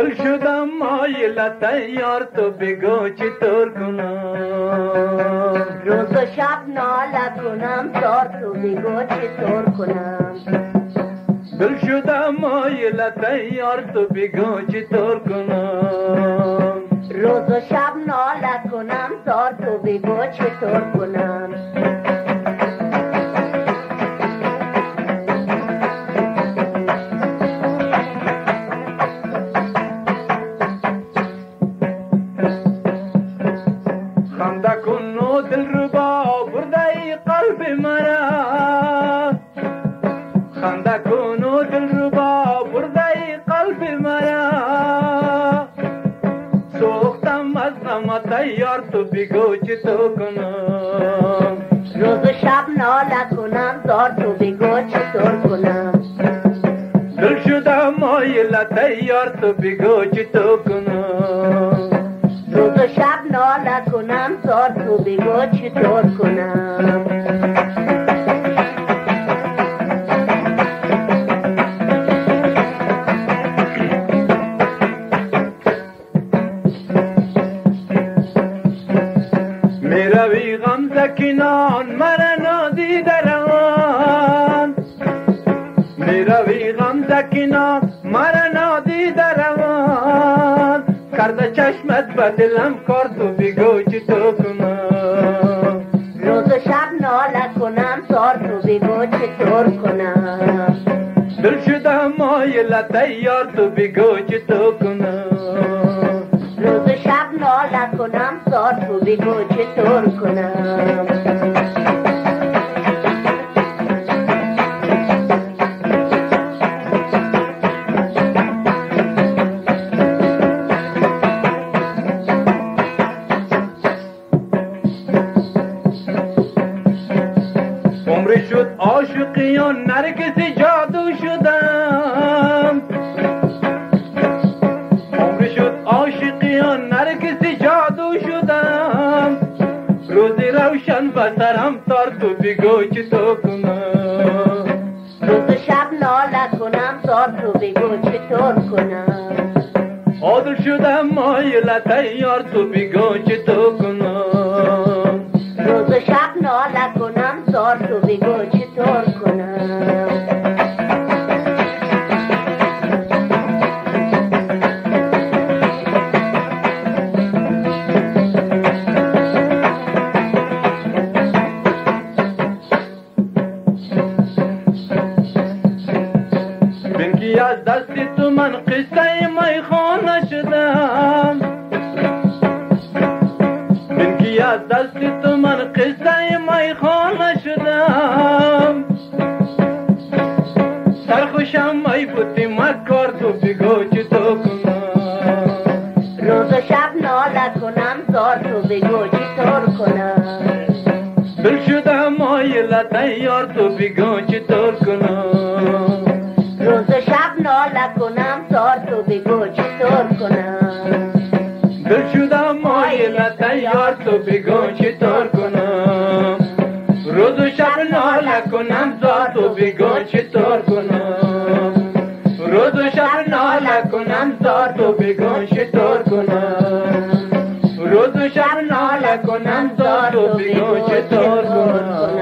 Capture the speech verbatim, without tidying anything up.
دل شدم مایلت یار تو بگو چطور کنم روز و شب ناله کنم زار تو بگو چطور کنم دل شدم مایلت یار تو بگو چطور کنم روز و شب ناله کنم زار تو بگو چطور کنم دل ربا برده قلب مرا خنده کن و دل ربا برده قلب مرا سوختم از غمت یار تو بگو چطور کنم روز و شب ناله کنم زار تو بگو چطور کنم دل شدم مایلت یار تو بگو چطور کنم روز و شب ناله کنم زار تو بگو چطور کنم میروی غمزه کنان مرا نادیده روان میروی غمزه کنان مرا نادیده روان کرده چشمت به دلم کرد و بگو چطور کنم روز و شب ناله کنم زار تو بگو چطور کنم دل شدم مایلت یار تو بگو چطور کنم روز و شب ناله کنم زار تو بگو چطور کنم عمری شد عاشقیان نرگس جادو شدم عمری شد عاشقیان نرگس جادو شدم روزی روشن بسرم تار تو بگو چطور کنم روز و شب ناله کنم زار تو بگو چطور کنم عادل شدم مایلت یار تو بگو چطور کنم روز و شب ناله کنم زار تو بگو چطور کنم بنکی از دست تو من قصه میخانه شدم بنکی از دست تو من قصه میخانه شدم سرخوشم ای بودی مکار تو بگو چطور کنم روز و شب ناله کنم زار تو بگو چطور کنم دل شدم مایلت یار تو بگو چطور کنم روز و شب ناله کنم زار تو بگو چطور کنم دل شدم مایلت یار تو بگو چطور کنم روز و شب ناله کنم زار تو بگو چطور کنم روز و شب ناله کنم زار تو بگو چطور کنم روز و شب ناله کنم زار تو بگو چطور کنم